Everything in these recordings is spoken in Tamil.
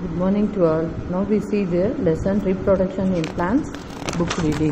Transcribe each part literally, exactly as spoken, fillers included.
Good morning to all. Now we see the lesson reproduction in plants book reading.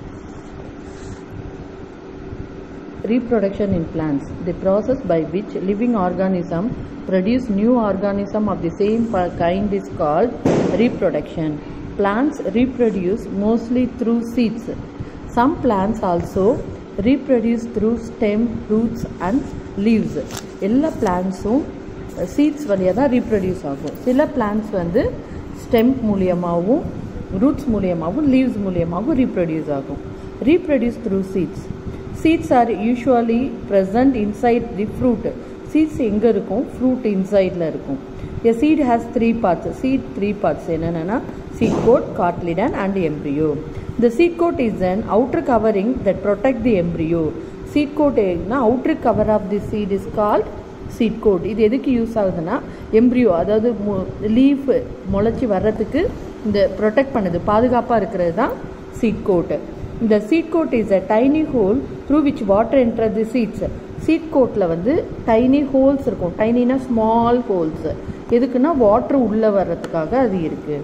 Reproduction in plants, the process by which living organism produce new organism of the same kind is called reproduction. Plants reproduce mostly through seeds. Some plants also reproduce through stem, roots and leaves. எல்லா பிளான்ட்ஸும் சீட்ஸ் வழியாக தான் ரீப்ரொடியூஸ் ஆகும். சில பிளான்ட்ஸ் வந்து ஸ்டெம் மூலியமாகவும் ரூட்ஸ் மூலியமாகவும் லீவ்ஸ் மூலியமாகவும் ரீப்ரொடியூஸ் ஆகும். Reproduce through seeds. Seeds are usually present inside the fruit. Seeds எங்கே இருக்கும்? ஃப்ரூட் இன்சைடில் இருக்கும். A seed has three parts. Seed three parts என்னென்னா seed coat, cotyledon and embryo. The seed coat is an outer covering that protect the embryo. Seed coat என்ன? Outer cover of the seed is called seed coat. இது எதுக்கு யூஸ் ஆகுதுன்னா எம்ப்ரியோ அதாவது லீஃப் முளைச்சி வர்றதுக்கு இந்த ப்ரொடெக்ட் பண்ணுது, பாதுகாப்பாக இருக்கிறது தான் சீட் கோட். இந்த seed coat is a tiny hole through which water enter the seeds. Seed கோட்டில் வந்து டைனி ஹோல்ஸ் இருக்கும். டைனினா ஸ்மால் ஹோல்ஸ். எதுக்குன்னா வாட்டர் உள்ளே வர்றதுக்காக அது இருக்குது.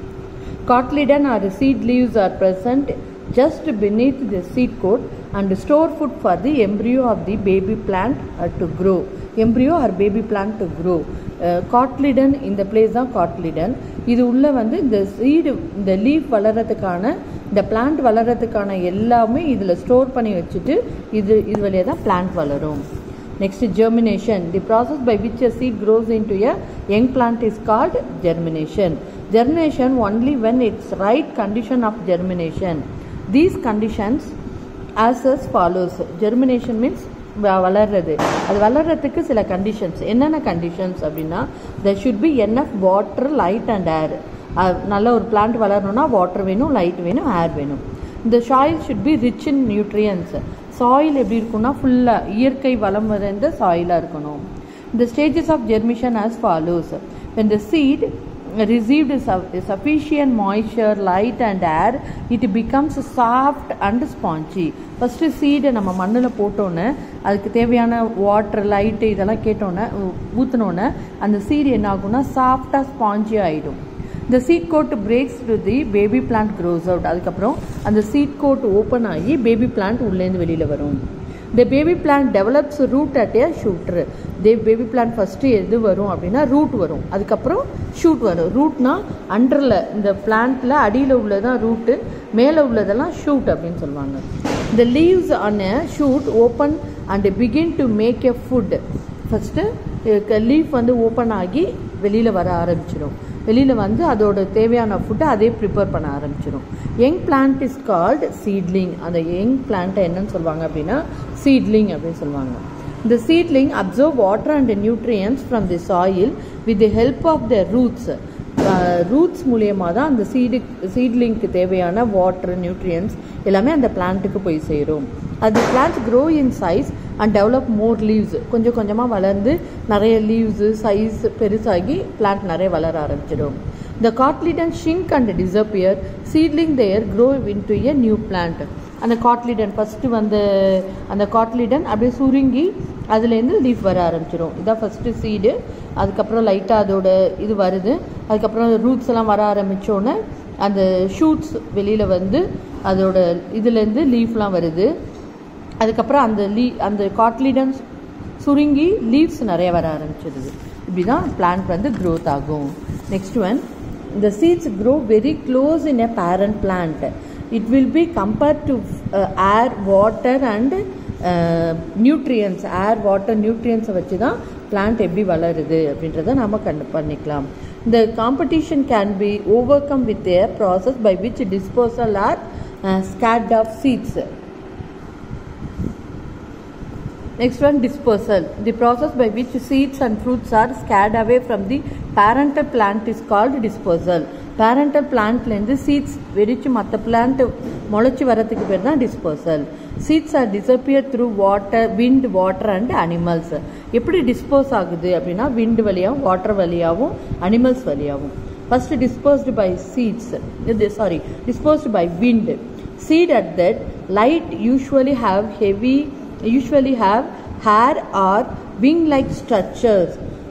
Cotyledon are seed leaves are present just beneath the seed coat and store food for the embryo of the baby plant uh, to grow. Embryo or baby plant to grow. Cotyledon இந்த பிளேஸ் தான் காட்லிடன். இது உள்ள வந்து இந்த சீடு இந்த லீஃப் வளர்கிறதுக்கான இந்த பிளான்ட் வளர்கிறதுக்கான எல்லாமே இதில் ஸ்டோர் பண்ணி வச்சுட்டு இது இது வழியாக தான் பிளான்ட் வளரும். Next, germination. The process by which a seed grows into a young plant is called germination. Germination only when it's right condition of germination. These conditions as as follows. Germination means வளர்றது. அது வளர்றதுக்கு சில கண்டிஷன்ஸ். என்னென்ன கண்டிஷன்ஸ் அப்படின்னா there should be enough water, light and air. நல்ல ஒரு பிளான்ட் வளரணும்னா வாட்டர் வேணும், லைட் வேணும், ஏர் வேணும். The soil should be rich in nutrients. Soil எப்படி இருக்குன்னா ஃபுல்லாக இயற்கை வளம் நிறைந்த சாயிலாக இருக்கணும். The stages of germination as follows. When the seed received sufficient moisture, light and air, it becomes soft and spongy. First சீடை நம்ம மண்ணில் போட்டோன்னே அதுக்கு தேவையான வாட்டர், லைட்டு இதெல்லாம் கேட்டோன்னே ஊற்றினோன்னே அந்த சீடு என்ன ஆகும்னா சாஃப்டாக ஸ்பாஞ்சி ஆகிடும். இந்த seed coat breaks to the baby plant grows out. அதுக்கப்புறம் அந்த சீட் கோட் ஓப்பன் ஆகி பேபி பிளான்ட் உள்ளேருந்து வெளியில் வரும். The baby plant develops root at a shoot. The baby plant first எது வரும் அப்படின்னா ரூட் வரும். அதுக்கப்புறம் ஷூட் வரும். ரூட்னா அண்டரில் இந்த பிளான்ட்டில் அடியில் உள்ளதான் ரூட்டு, மேலே உள்ளதெல்லாம் ஷூட் அப்படின்னு சொல்லுவாங்க. The leaves on a shoot open and begin to make a food. First leaf வந்து ஓப்பன் ஆகி வெளியில் வர ஆரம்பிச்சிடும். வெளியில் வந்து அதோட தேவையான ஃபுட்டை அதே ப்ரிப்பேர் பண்ண ஆரம்பிச்சிடும். Young plant is called seedling. அந்த யங் பிளான்ட்டை என்னன்னு சொல்லுவாங்க அப்படின்னா சீட்லிங் அப்படின்னு சொல்லுவாங்க. இந்த seedling observe water and nutrients from the soil with the help of the roots. Roots மூலியமாக தான் அந்த சீடு சீட்லிங்க்கு தேவையான வாட்டர், நியூட்ரியன்ஸ் எல்லாமே அந்த பிளான்ட்டுக்கு போய் சேரும். அது plant grow in size and develop more leaves. கொஞ்சம் கொஞ்சமாக வளர்ந்து நிறைய லீவ்ஸு சைஸ் பெருசாகி பிளான்ட் நிறைய வளர ஆரம்பிச்சிடும். The cotyledon shrink and disappear. Seedling there grow into a new plant. அந்த காட்லிடன் ஃபஸ்ட்டு வந்து அந்த காட்லிடன் அப்படியே சுருங்கி அதுலேருந்து லீஃப் வர ஆரம்பிச்சிடும். இதான் ஃபஸ்ட்டு சீடு. அதுக்கப்புறம் லைட்டாக அதோட இது வருது. அதுக்கப்புறம் ரூட்ஸ் எல்லாம் வர ஆரம்பித்தோன்னே அந்த ஷூட்ஸ் வெளியில் வந்து அதோட இதுலேருந்து லீஃப்லாம் வருது. அதுக்கப்புறம் அந்த லீ அந்த காட்லிடன்ஸ் சுருங்கி லீவ்ஸ் நிறைய வர ஆரம்பிச்சிடுது. இப்படி தான் பிளான்ட் வந்து க்ரோத் ஆகும். Next one, the seeds grow very close in a parent plant. It will be compared to uh, air, water and uh, nutrients. Air, water, nutrients வச்சு தான் பிளான்ட் எப்படி வளருது அப்படின்றத நாம் கண்டு பண்ணிக்கலாம். The competition can be overcome with a process by which dispersal or uh, scattered of seeds. Next one, dispersal. The process by which seeds and fruits are scared away from the parental plant is called dispersal. Parental plantலேருந்து seeds வெடிச்சு மற்ற பிளான்ட் முளைச்சி வரத்துக்கு பேர் தான் dispersal. Seeds are disappear through water, wind, water and animals. எப்படி டிஸ்போஸ் ஆகுது அப்படின்னா விண்ட் வழியாகவும் வாட்டர் வழியாகவும் அனிமல்ஸ் வழியாகவும். First dispersed by seeds. Sorry, dispersed by wind. Seed at that light usually have heavy usually have hair or wing like structures.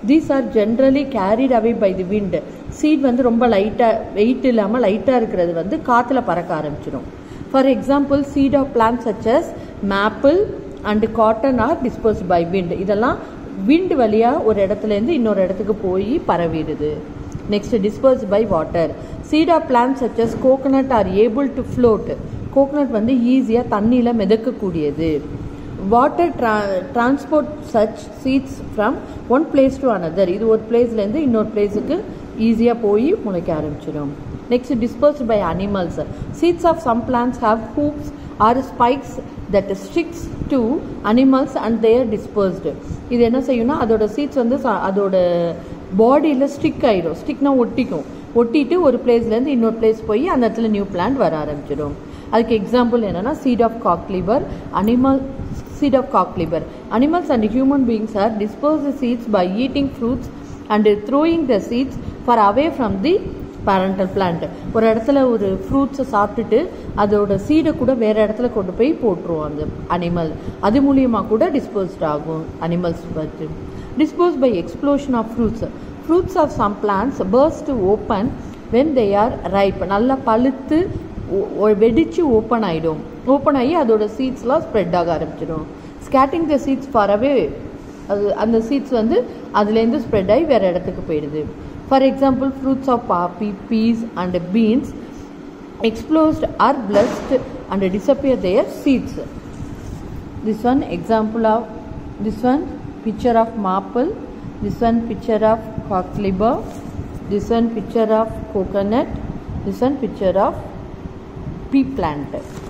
These are generally carried away by the wind. Seed வந்து ரொம்ப லைட்டா வெயிட் இல்லாம லைட்டா இருக்கிறது வந்து காத்துல பறக்க ஆரம்பிச்சிடும். For example, seed of plants such as maple and cotton are dispersed by wind. இதெல்லாம் wind வழியா ஒரு இடத்துல இருந்து இன்னொரு இடத்துக்கு போய் பரவிடுது. Next, dispersed by water. Seed of plants such as coconut are able to float. Coconut வந்து ஈஸியா தண்ணியில மிதக்க கூடியது. Water tra transport such seeds from one place to another. இது ஒரு பிளேஸ்ல இருந்து இன்னொரு பிளேஸுக்கு ஈஸியா போய் முளைக்க ஆரம்பிச்சிடும். Next, dispersed by animals. Seeds of some plants have hoops or spikes that sticks to animals and they are dispersed. இது என்ன செய்யும்னா அதோட சீட்ஸ் வந்து அதோட பாடியில் ஸ்டிக் ஆகிடும். ஸ்டிக்னா ஒட்டிக்கும். ஒட்டிட்டு ஒரு பிளேஸ்லேருந்து இன்னொரு பிளேஸ் போய் அந்த இடத்துல நியூ பிளான்ட் வர ஆரம்பிச்சிடும். அதுக்கு எக்ஸாம்பிள் என்னன்னா seed of cocklever, animal seed of cocklever. Animals and human beings are disperse the seeds by eating fruits and throwing the seeds far away from the parental plant. ஒரு இடத்துல ஒரு ஃப்ரூட்ஸை சாப்பிட்டுட்டு அதோட சீடை கூட வேற இடத்துல கொண்டு போய் போட்டுருவோம் அந்த அனிமல். அது மூலியமாக கூட டிஸ்போஸ்ட் ஆகும் அனிமல்ஸ் பற்றி. Dispersed by explosion of fruits. Fruits of some plants burst open when they are ripe. நல்லா பழுத்து வெடிச்சு ஓப்பன் ஆகிடும். ஓப்பன் ஆகி அதோட சீட்ஸ்லாம் ஸ்ப்ரெட் ஆக ஆரம்பிச்சிடும். Scattering the seeds far away, அது அந்த சீட்ஸ் வந்து அதுலேருந்து ஸ்ப்ரெட் ஆகி வேறு இடத்துக்கு போயிடுது. For example, fruits of poppy, peas and beans explode or burst and disappear their seeds. This one example of, this one picture of maple, this one picture of cocklever, this one picture of coconut, this one picture of pea plant.